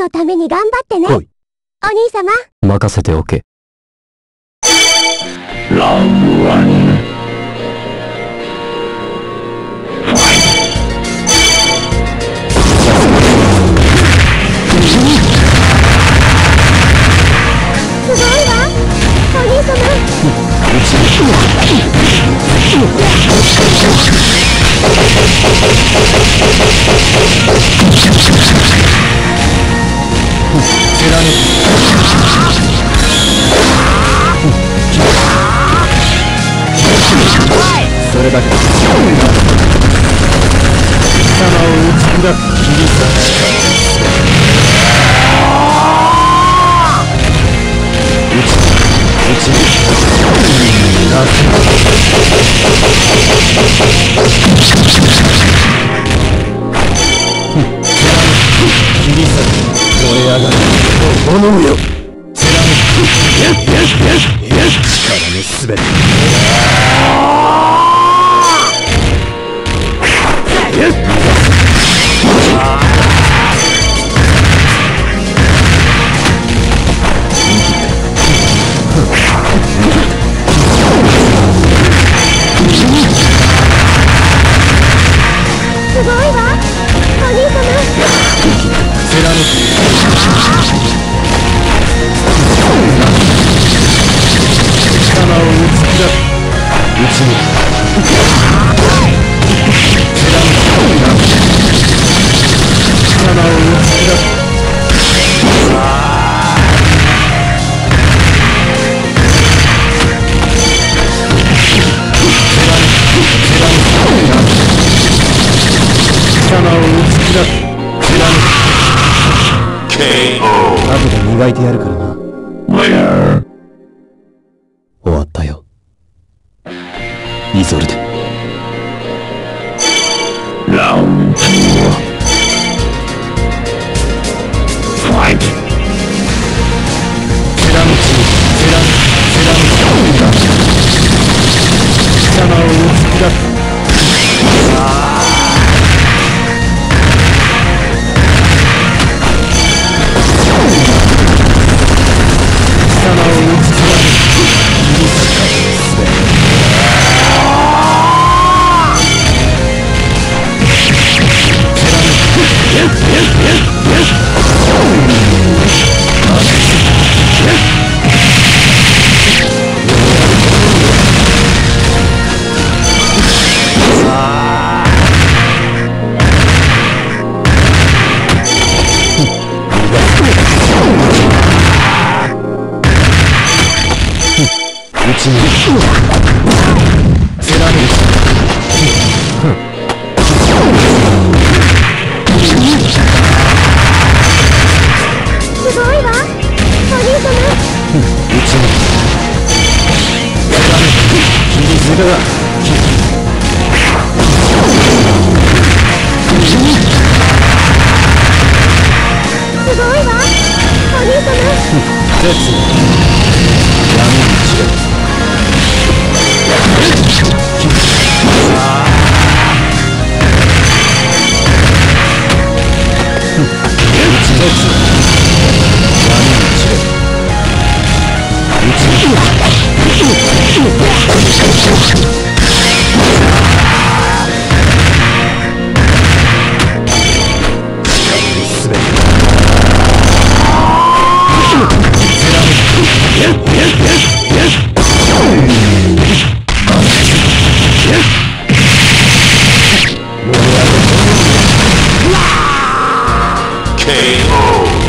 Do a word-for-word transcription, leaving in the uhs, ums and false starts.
のために頑張ってね。 来い。 お兄様。 任せておけ。 ラウンドワン。 すごいわ、お兄様。 それだけだ。貴様を打ち砕く切り裂く打ち打ちなす切り裂く燃え上がる炎よ。力のすべてすごいわ、お兄様。 貫く貴様を打ち砕く打ち抜く貫く貴様を打ち砕く貴様を打ち砕く貫くケーオー。 後で磨いてやるからな。 Winner。 終わったよ、イゾルデ。 ラウンドツー。ファイト。 貫く貫く貫く貴様を打ち砕くうちに貫くすごいわ、お兄様。 うちに貫く切り捨てだ。 すごいわ、お兄様。 絶闇に散れるケーオー。